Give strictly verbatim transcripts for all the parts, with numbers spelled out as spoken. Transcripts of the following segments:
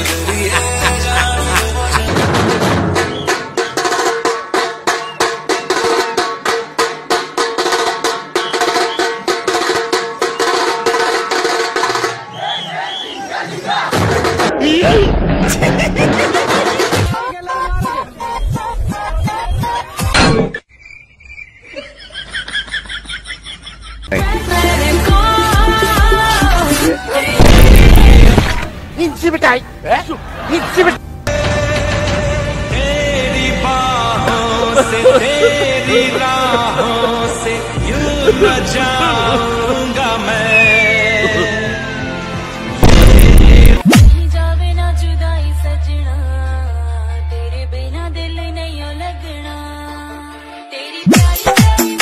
तेरी बाहों से तेरी राहों से यूं न जाऊंगा मैं। जावे ना जुदाई सजना, तेरे बिना दिल नहीं लगना। तेरी प्यारी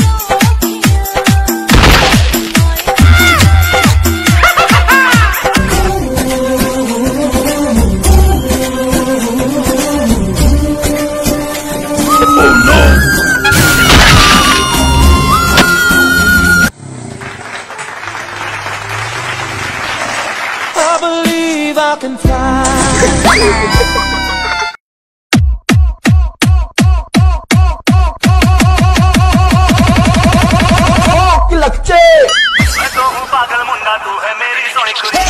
I believe I can fly. लक्ष्य मैं तो हूँ पागल मुन्ना, तू है मेरी सोनी खुशी।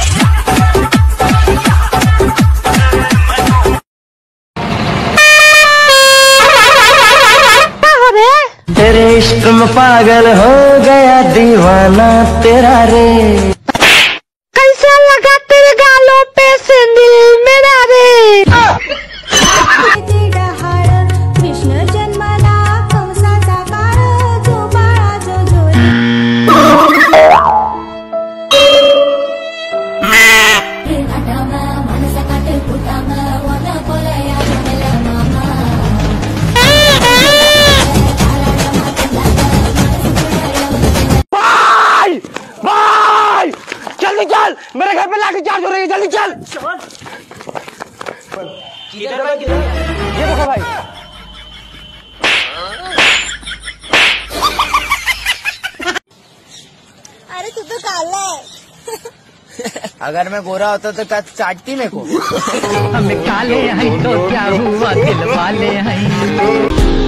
तेरे इश्क में पागल हो गया दीवाना तेरा रे। कैसा लगा तेरे गालों पे सिंदूर मेरा रे। कृष्ण जन्मला कंसाचा काळ, जो बाळा जो जोडी। जल्दी चल, मेरे घर पे लाठी चार्ज हो रही है, जल्दी चल। किधर भाई, किधर? ये देखो भाई। अरे तू तो काला है। अगर मैं गोरा होता तो क्या चाटती मेरे को? हम काले हैं तो क्या हुआ, दिल वाले हैं।